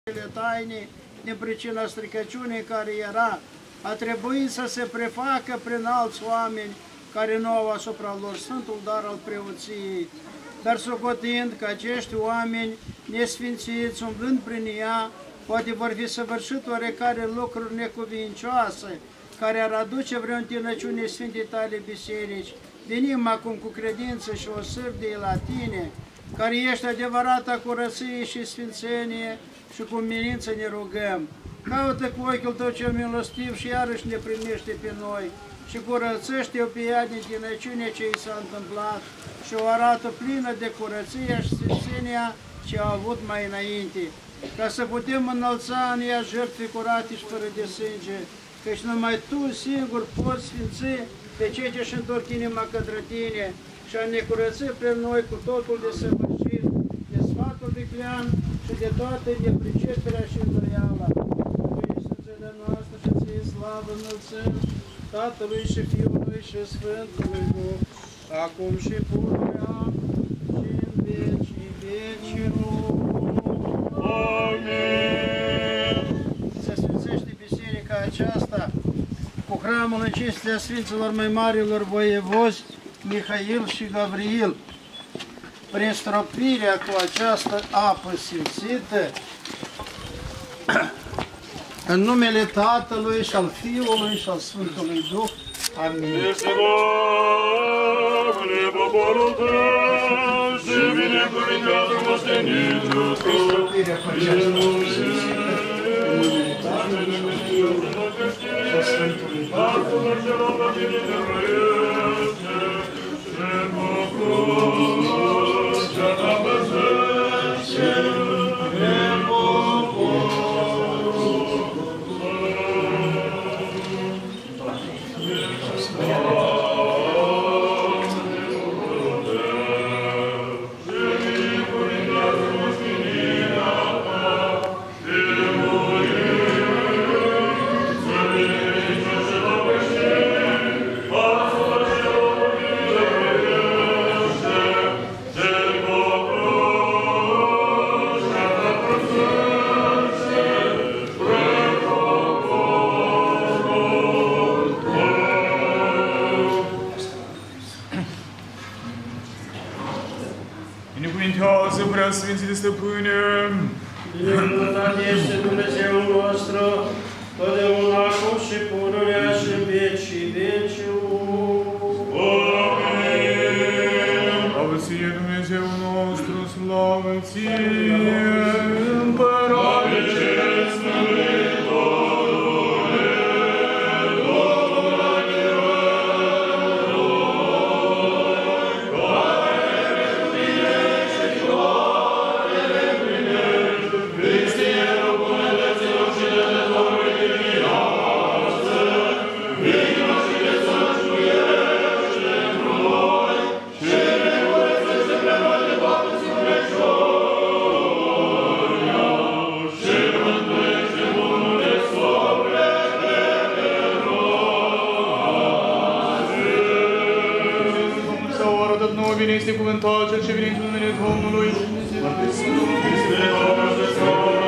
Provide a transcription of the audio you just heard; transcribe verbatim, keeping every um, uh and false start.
taine din pricina stricăciunii care era, a trebuit să se prefacă prin alți oameni care nu au asupra lor sfântul dar al preoției, dar socotind că acești oameni nesfințiți, umblând prin ea, poate vor fi săvârșit oarecare lucruri necuvincioase, care ar aduce vreo întinăciune Sfintei tale biserici. Venim acum cu credință și o sârdie la tine, care ești adevărata curăție și sfințenie, și cu milință ne rugăm. Caută cu ochiul tău cel milostiv și iarăși ne primește pe noi și curățește-o pe ea din tinăciune ce i s-a întâmplat și o arată plină de curăția și sfințenia ce a avut mai înainte, ca să putem înălța în ea jertfe curate și fără de sânge, căci numai Tu singur poți sfinți pe cei ce își întorc inima către Tine și a ne curăți pe noi cu totul de săvârșit, de sfatul viclean și de toată nepriceperea și îndoiala. Lui sângele noastră și Ție slavă înălțăm, Tatălui și Fiului și Sfântului Duh, acum și pururea și în vecii vecilor. Amin. Se sfințește biserica aceasta cu hramul în cinstea Sfinților mai marilor voievozi Mihail și Gavril, prin stropirea cu această apă simțită, în numele Tatălui și al Fiului și al Sfântului Duh. Amin. Este Doamne, poporul Tău, și binecuvintează moștenitul Tău. Prin stropirea cu această apă simțită, în numele Tatălui și al Fiului și al Sfântului Duh. Binecuvintează, Preasfințite Stăpâne! Binecuvântat este Dumnezeul nostru, totdeauna, acum și pururea și în vecii vecilor. Amin! Slavă Ție, Dumnezeul nostru, slavă Ție, Împărate Ceresc, Mântuitorule, Domnul adevărului, care reîmplinește toate reîmplinești, Hristie-ul bunătăților și dătătorului de viață, vino și desăciuiește într-un noi și ne curățește pe noi de toată suflăciunea și mântuiește bunul de suflete pe noi. Să o arătat nouă bine este cuvântat cel ce vine în numele Domnului. Hristos, Hristos,